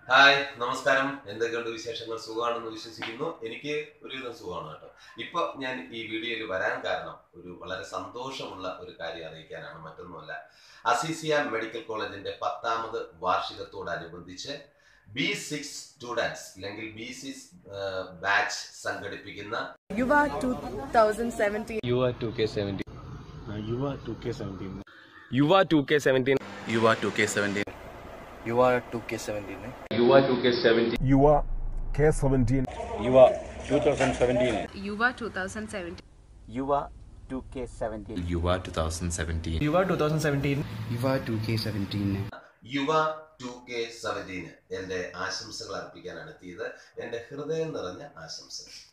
hi നമസ്കാരം എന്തൊക്കെയുണ്ട് വിശേഷങ്ങൾ സുഖമാണെന്ന് വിശ്വസിക്കുന്നു എനിക്ക് ഒരുവിധം സുഖമാണ് കേട്ടോ ഇപ്പോൾ ഞാൻ ഈ വീഡിയോയിൽ വരാൻ കാരണം ഒരു വളരെ സന്തോഷമുള്ള ഒരു കാര്യം അറിയിക്കാനാണ് മറ്റൊന്നുമല്ല അസീസിയ മെഡിക്കൽ കോളേജിന്റെ 10ാമത് വാർഷികത്തോടനുബന്ധിച്ച് B6 സ്റ്റുഡൻസ് അല്ലെങ്കിൽ B6 ബാച്ച് സംഘടിപ്പിക്കുന്ന Yuva 2k17 Yuva 2k17 Yuva 2k17 Yuva 2k17 Yuva 2k17 Yuva 2k17 Yuva 2k17 Yuva k17 Yuva 2017 Yuva 2017 Yuva 2k17 Yuva 2017 Yuva 2017 Yuva 2k17 യുവ 2k17 എൻ്റെ ആശംസകൾ അർപ്പിക്കാനാണ് എത്തിയത് എൻ്റെ ഹൃദയം നിറഞ്ഞ ആശംസകൾ